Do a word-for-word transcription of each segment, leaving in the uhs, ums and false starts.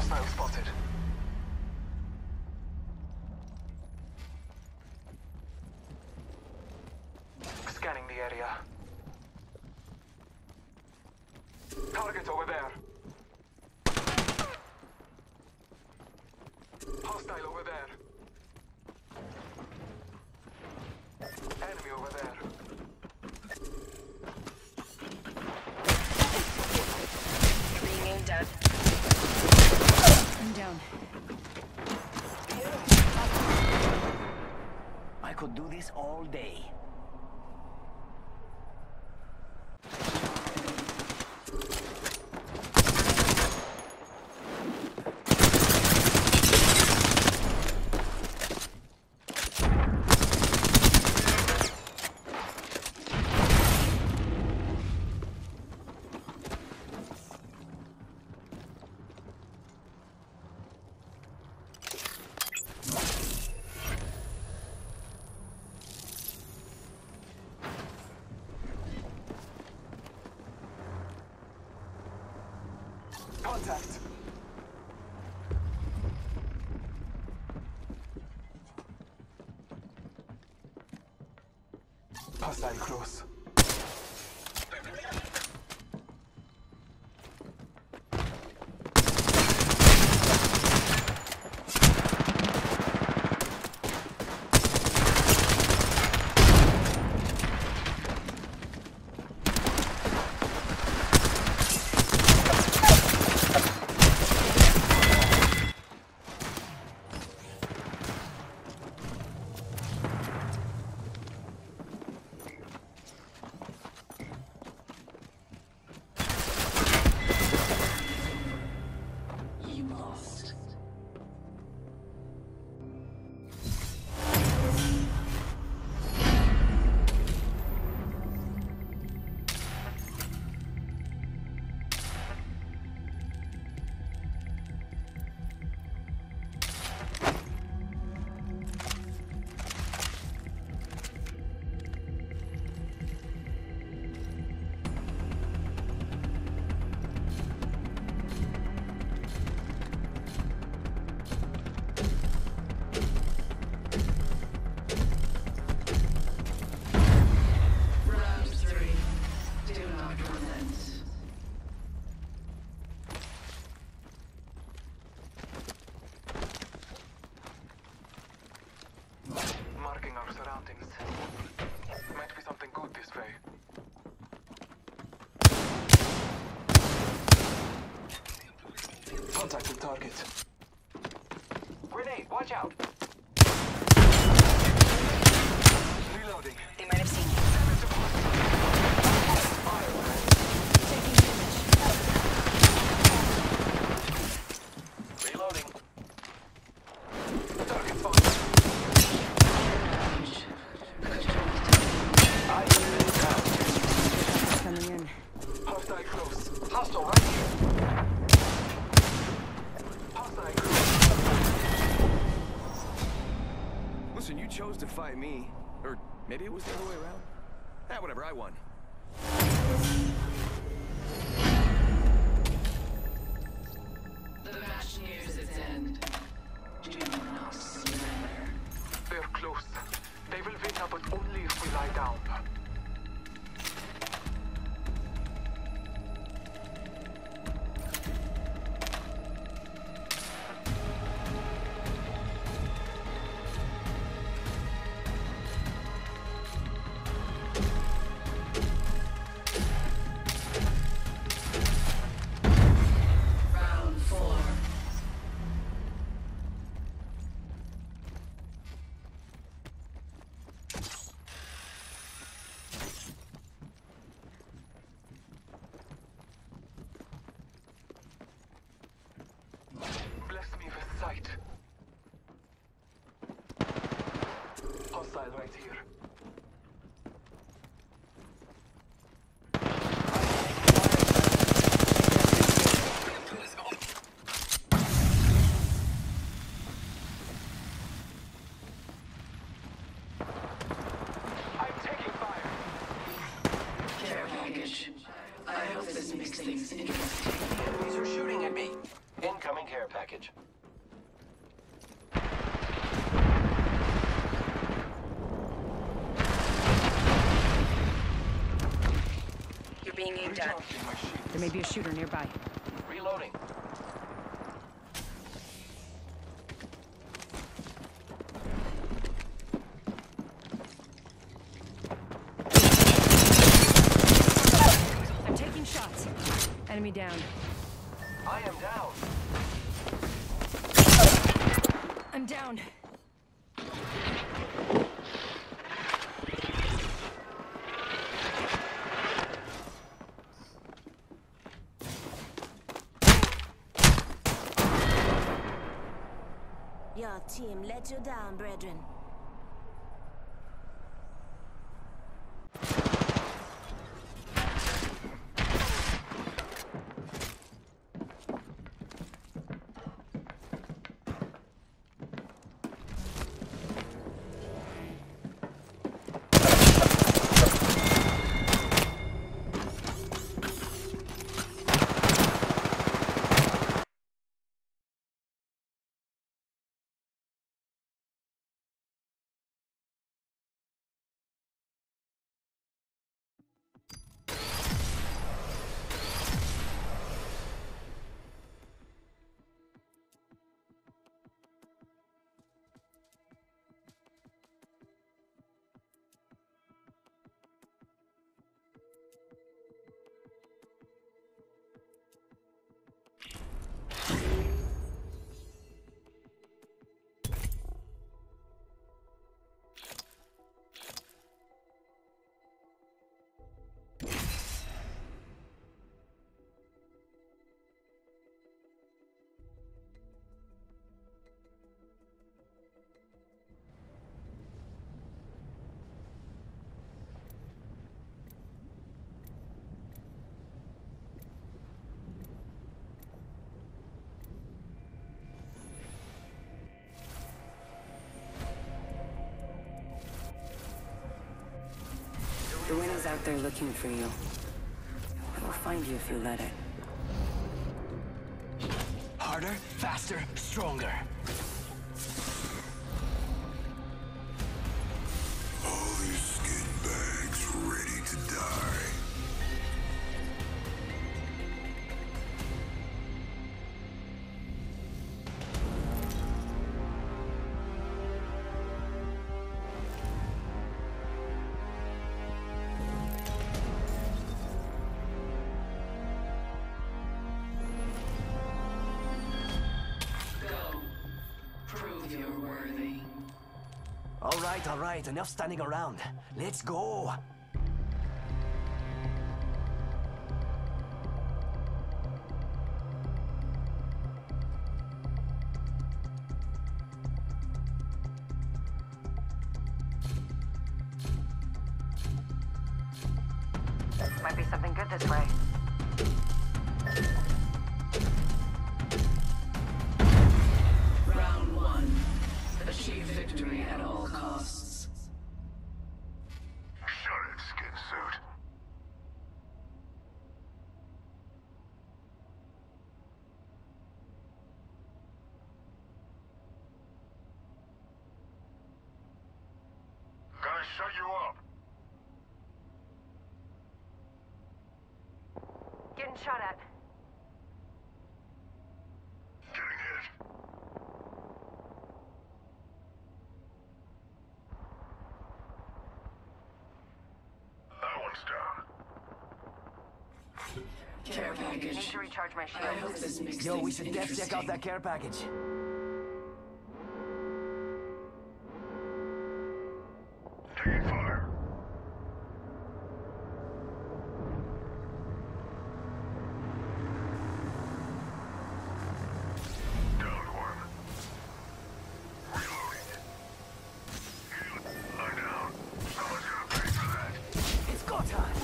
Hostile spotted. Scanning the area. Target over there. Hostile over there. Enemy over there. Being aimed at. I'm down. I could do this all day. Contact. Hostile close. Contact with target. Grenade, watch out! Reloading. They might have seen you. Taking damage. Reloading. Target spotted. I hear it now. Coming in. Hostile close. Hostile right here. Listen, you chose to fight me. Or maybe it was the other way around. Ah, whatever, I won. The match nears its end. Do not surrender. They're close. They will win, but only if we lie down. Hostile right here. I'm taking fire. Care package. I hope this makes things interesting. Enemies are shooting at me. Incoming care package. package. You're being aimed at. Recharging my shields. There may be a shooter nearby. Reloading. I'm taking shots. Enemy down. I am down. I'm down. Your team let you down, brethren. The wind is out there looking for you. It will find you if you let it. Harder, faster, stronger. All these skin bags ready to die. Go. Prove you're worthy. All right, all right, enough standing around. Let's go. Might be something good this way. Round one. Achieve victory at all costs. Shut it, skin suit. Gonna shut you up. Getting shot at. Getting hit. That one's down. Care Need package. to recharge my I shield. hope this makes Yo, we things should def check out interesting. that care package. Taking fire. Down one. Reloading. I'm down. Someone's gonna pay for that. It's go time.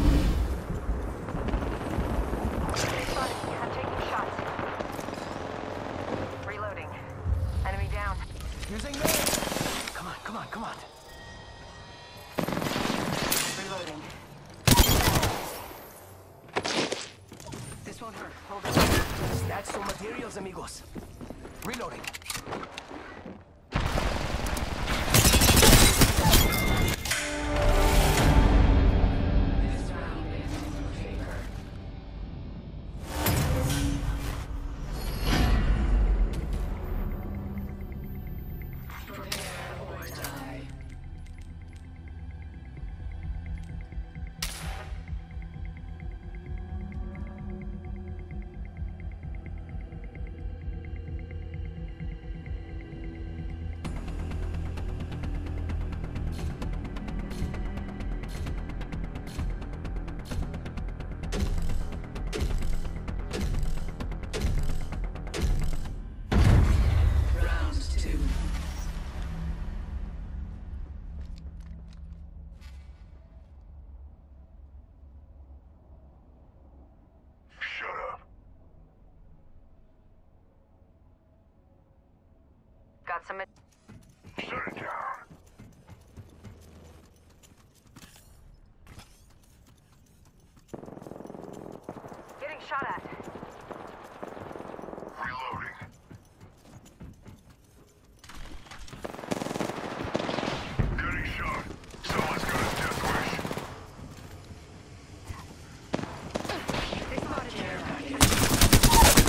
I'm taking shots. Hold on. Snatch some materials, amigos. Reloading. This round ends in your favor. Prepare or die. Round two. Shut up. Got some. Shut it down. Getting shot at. Reloading. Getting shot. Someone's got a death wish. Care package.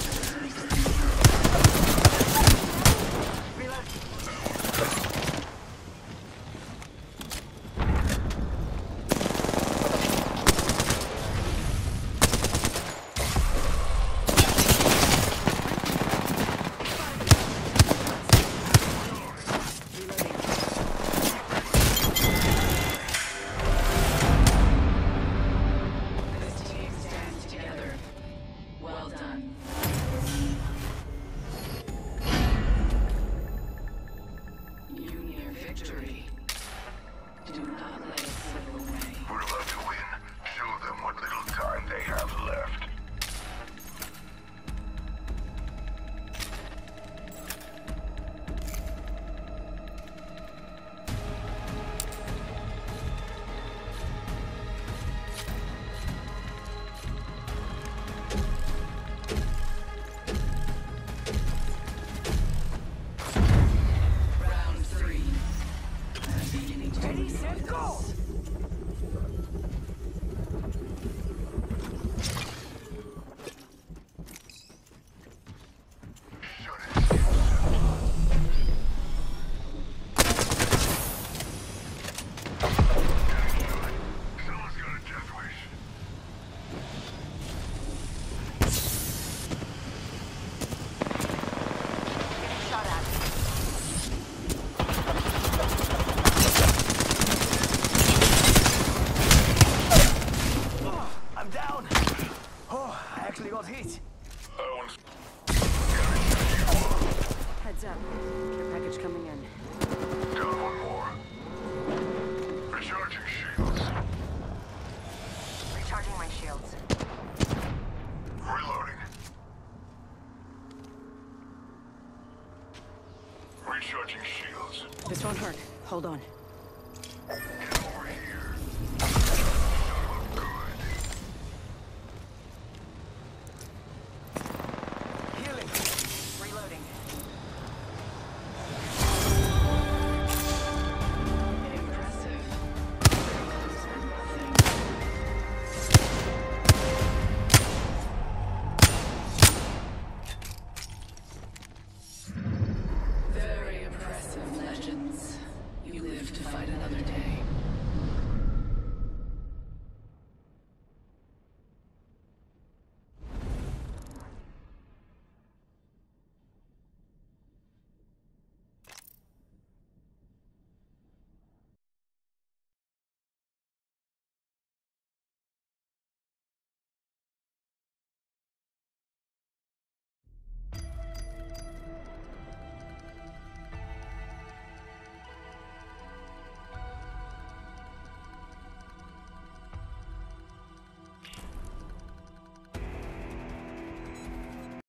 This team stands together. Well done. You near victory. Do not let it slip away. We're about to win. Show them what little time they have left. Round three. I'm beginning to Ready, set, go! Shut it. Someone's got a death wish. Getting shot at. Oh, I'm down. Oh, I actually got hit. That one's Heads up. Care package coming in. got one more. Recharging shields. Recharging my shields. Reloading. Recharging shields. This won't hurt. Hold on.